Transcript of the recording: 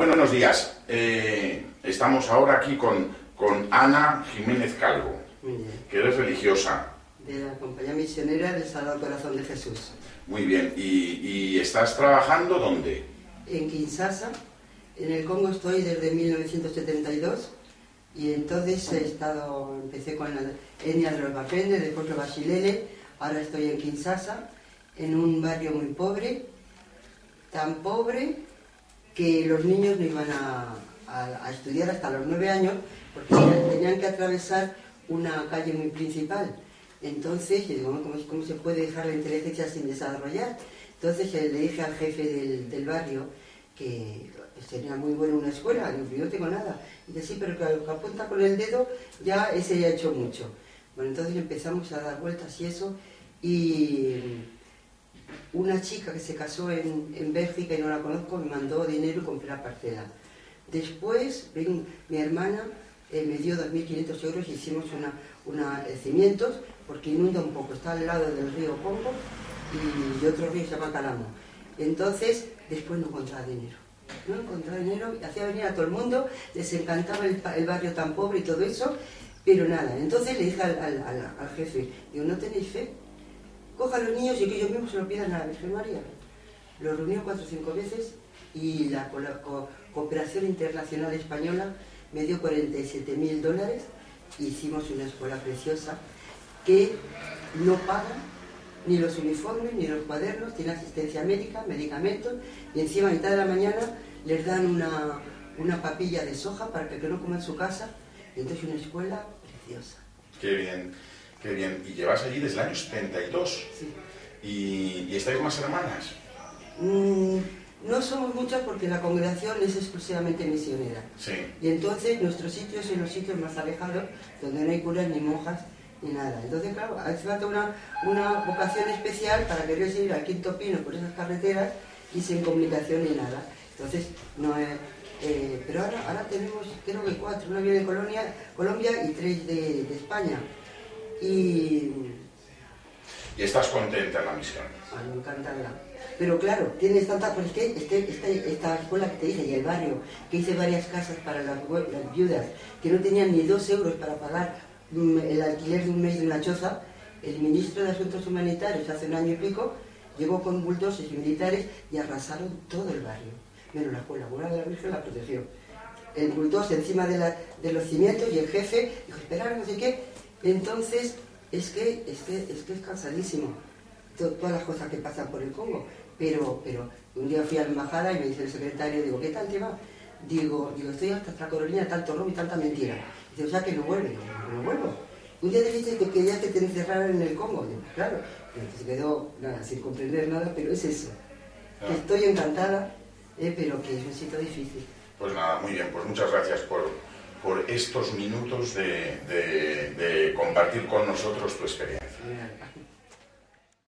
Buenos días. Estamos ahora aquí con Ana Jiménez Calvo, que eres religiosa. De la Compañía Misionera del Sagrado Corazón de Jesús. Muy bien. ¿Y estás trabajando dónde? En Kinshasa. En el Congo estoy desde 1972 y entonces empecé con la etnia de los Bapende, después los Bashilele, ahora estoy en Kinshasa, en un barrio muy pobre, tan pobre que los niños no iban a estudiar hasta los 9 años porque tenían que atravesar una calle muy principal. Entonces, yo digo, ¿cómo se puede dejar la inteligencia sin desarrollar? Entonces le dije al jefe del barrio que sería muy buena una escuela, yo no tengo nada. Y dice, sí, pero que apunta con el dedo, ya ese ya ha hecho mucho. Bueno, entonces empezamos a dar vueltas y eso, y una chica que se casó en Bélgica y no la conozco, me mandó dinero y compré la parcela. Después, mi hermana me dio 2.500 euros y hicimos cimientos, porque inunda un poco, está al lado del río Congo y otro río se llama Calamo. Entonces, después no encontraba dinero. No encontraba dinero, hacía venir a todo el mundo, les encantaba el barrio tan pobre y todo eso, pero nada. Entonces le dije al jefe, digo, ¿no tenéis fe? Coja a los niños y que ellos mismos se lo pidan a la Virgen María. Lo reunió 4 o 5 veces y la Cooperación Internacional Española me dio $47.000 y hicimos una escuela preciosa que no pagan ni los uniformes, ni los cuadernos, tiene asistencia médica, medicamentos, y encima a mitad de la mañana les dan una papilla de soja para que no coman en su casa, y entonces una escuela preciosa. Qué bien, qué bien. ¿Y llevas allí desde el año 72? Sí. ¿Y estáis más hermanas? No somos muchas porque la congregación es exclusivamente misionera. Sí. Y entonces nuestros sitios son los sitios más alejados, donde no hay curas ni monjas, ni nada. Entonces, claro, hace falta una vocación especial para querer ir al Quinto Pino por esas carreteras y sin comunicación ni nada. Entonces, no es... pero ahora tenemos, creo que 4, una viene de Colombia y 3 de España. Y estás contenta en la misión. Me encanta. Pero claro, tienes tanta... Pues es que esta escuela que te dije, y el barrio, que hice varias casas para las viudas, que no tenían ni 2 euros para pagar el alquiler de un mes de una choza, el ministro de Asuntos Humanitarios hace 1 año y pico llegó con bulldozers y militares y arrasaron todo el barrio, menos la escuela. La de la Virgen la protegió. El bulldozer encima de los cimientos y el jefe dijo, esperar, no sé qué. Entonces, es que es cansadísimo todas las cosas que pasan por el Congo. Pero un día fui a la embajada y me dice el secretario, digo, ¿qué tal te va? Digo, estoy hasta Carolina, tanto robo y tanta mentira. Dice, o sea que no vuelve. No vuelvo. Un día dijiste que querías que te encerraran en el Congo. Digo, claro. Entonces se quedó sin comprender nada, pero es eso. Que estoy encantada, pero que es un sitio difícil. Pues nada, muy bien. Pues muchas gracias por estos minutos de compartir con nosotros tu experiencia.